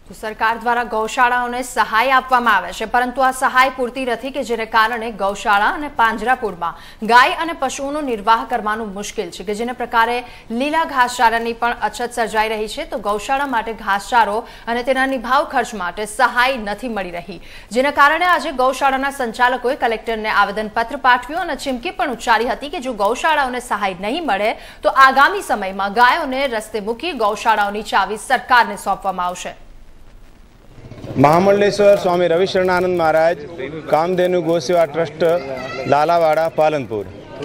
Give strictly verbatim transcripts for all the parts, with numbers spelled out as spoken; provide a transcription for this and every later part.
તો સરકાર દ્વારા ગૌશાળાઓને સહાય આપવામાં આવે છે, પરંતુ આ સહાય પૂરતી નથી કે જેને કારણે ગૌશાળા અને પાંજરાપોળમાં ગાય અને પશુઓનો નિર્વાહ કરવાનું મુશ્કેલ છે કે જેને પ્રકારે લીલા ઘાસચારાની પણ અછત સર્જાઈ રહી છે। તો ગૌશાળા માટે ઘાસચારો અને તેના નિભાવ ખર્ચ માટે સહાય નથી મળી રહી, જેના કારણે આજે ગૌશાળાના સંચાલકોએ કલેક્ટરને આવેદનપત્ર પાઠવ્યું અને ચીમકી પણ ઉચ્ચારી હતી કે જો ગૌશાળાઓને સહાય નહીં મળે તો આગામી સમયમાં ગાયોને રસ્તે મૂકી ગૌશાળાઓની ચાવી સરકારને સોંપવામાં આવશે। महामंडलेश्वर स्वामी रविशरणानंद महाराज कामधेनु गौसेवा ट्रस्ट लालावाड़ा पालनपुर।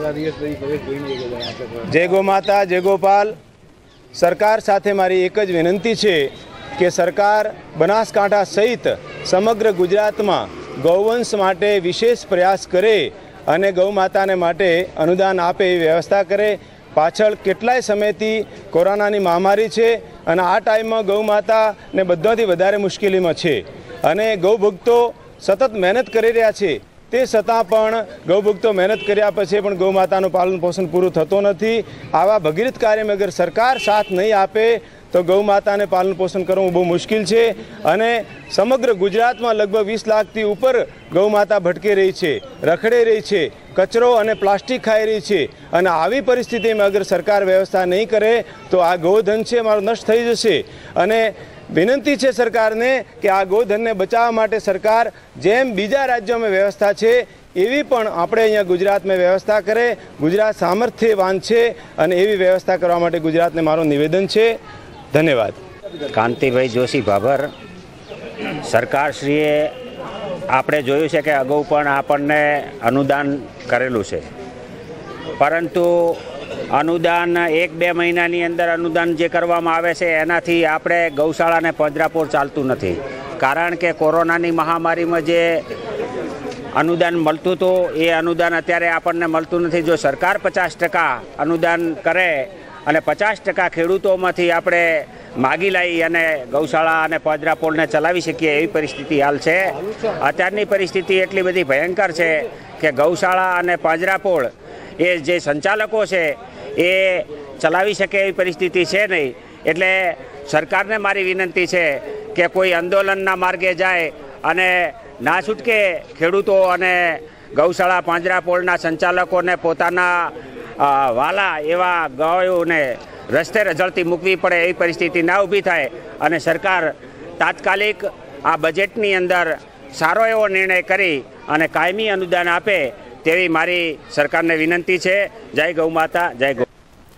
जय गौ माता जय गोपाल। सरकार साथे मारी एक ज विनंती है कि सरकार बनासकांठा सहित समग्र गुजरात में गौवंश माटे विशेष प्रयास करे अने गौ माता ने माटे अनुदान आपे एवी व्यवस्था करे। पाछळ केटलाय समयथी कोरोनानी महामारी है અને આ ટાઈમમાં ગૌ માતા ને બધાથી વધારે મુશ્કેલીમાં છે અને ગૌ ભક્તો સતત મહેનત કરી રહ્યા છે, તે છતાં પણ ગૌ ભક્તો મહેનત કર્યા પછી પણ ગૌ માતાનું પાલન પોષણ પૂરું થતું નથી। આવા ભગીરથ કાર્યમાં અગર સરકાર સાથ નહીં આપે તો ગૌ માતાને પાલન પોષણ કરવું બહુ મુશ્કેલ છે અને સમગ્ર ગુજરાતમાં લગભગ વીસ લાખથી ઉપર ગૌ માતા ભટકી રહી છે, રખડી રહી છે, कचरो और प्लास्टिक खाई रही है और आवी परिस्थिति में अगर सरकार व्यवस्था नहीं करे तो आ गोधन है मारो नष्ट थई जशे। अने विनंती है सरकार ने कि आ गोधन ने बचाववा माटे सरकार जेम बीजा राज्यों में व्यवस्था है एवी पण आपणे अहींया गुजरात में व्यवस्था करे। गुजरात सामर्थ्यवान है और एवी व्यवस्था करवा माटे गुजरात ने मारो निवेदन है। धन्यवाद। कांतिभाई जोशी भाभर। सरकारश्रीए આપણે જોયું છે કે અગાઉ પણ આપણને અનુદાન કરેલું છે, પરંતુ અનુદાન એક બે મહિનાની અંદર અનુદાન જે કરવામાં આવે છે એનાથી આપણે ગૌશાળાને પાંજરાપોળ ચાલતું નથી, કારણ કે કોરોનાની મહામારીમાં જે અનુદાન મળતું હતું એ અનુદાન અત્યારે આપણને મળતું નથી। જો સરકાર પચાસ ટકા અનુદાન કરે અને પચાસ ટકા ખેડૂતોમાંથી આપણે માગી લઈ અને ગૌશાળા અને પાંજરાપોળને ચલાવી શકીએ એવી પરિસ્થિતિ હાલ છે। અત્યારની પરિસ્થિતિ એટલી બધી ભયંકર છે કે ગૌશાળા અને પાંજરાપોળ એ જે સંચાલકો છે એ ચલાવી શકે એવી પરિસ્થિતિ છે નહીં। એટલે સરકારને મારી વિનંતી છે કે કોઈ આંદોલનના માર્ગે જાય અને ના છૂટકે ખેડૂતો અને ગૌશાળા પાંજરાપોળના સંચાલકોને પોતાના વાલા એવા ગાયોને રસ્તે રઝળતી મૂકવી પડે એવી પરિસ્થિતિ ના ઊભી થાય અને સરકાર તાત્કાલિક આ બજેટની અંદર સારો એવો નિર્ણય કરી અને કાયમી અનુદાન આપે તેવી મારી સરકારને વિનંતી છે। જય ગૌ માતા જય ગૌ।